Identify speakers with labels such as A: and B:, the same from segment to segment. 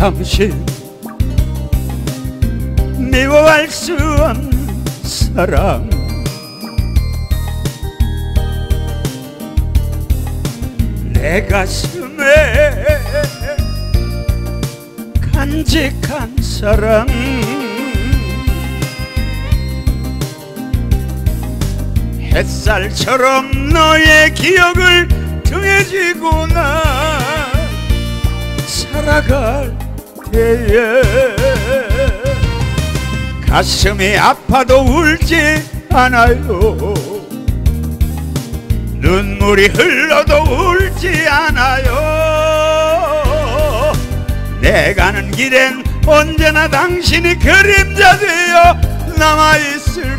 A: 당신 미워할 수 없는 사랑, 내 가슴에 간직한 사랑, 햇살처럼 너의 기억을 등에 지고 나 살아갈 때에 가슴이 아파도 울지 않아요. 눈물이 흘러도 울지 않아요. 내 가는 길엔 언제나 당신이 그림자 되어 남아있을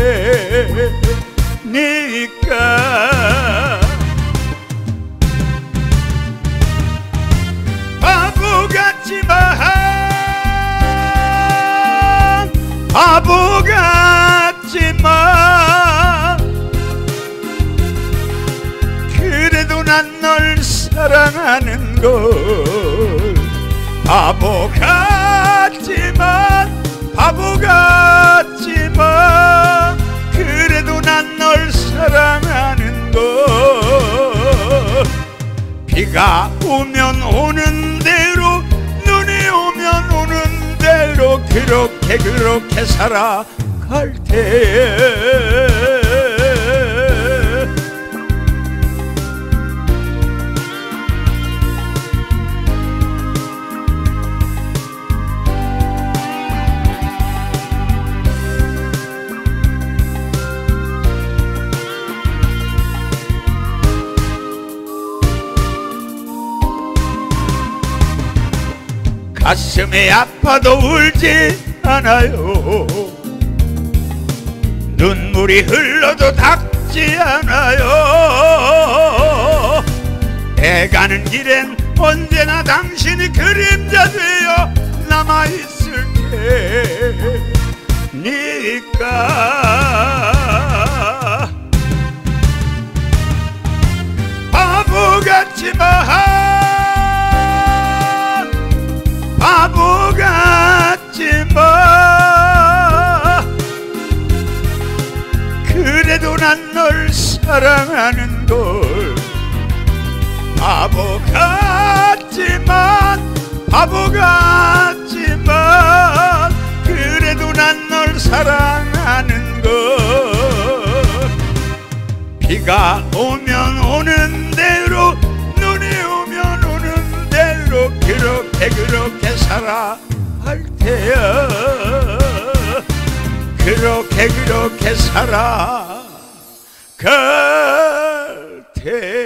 A: 테니까. 바보 같지만 바보 같지만 그래도 난 널 사랑하는 걸. 바보 같지만 바보 같지만 그래도 난 널 사랑하는 걸. 비가 오면 오는 대로 눈이 오면 오는 대로 그렇게 살아갈 때에 가슴이 아파도 울지 않아요. 눈물이 흘러도 닦지 않아요. 내 가는 길엔 언제나 당신이 그림자 되어 남아있을 테니까. 바보 같지만 바보 같지만 그래도 난 널 사랑하는 걸. 바보 같지만 바보 같지만 그래도 난 널 사랑하는 걸. 비가 오면 오는 대로 눈이 오면 오는 대로 그렇게 살아갈 테야. 그렇게 살아갈 테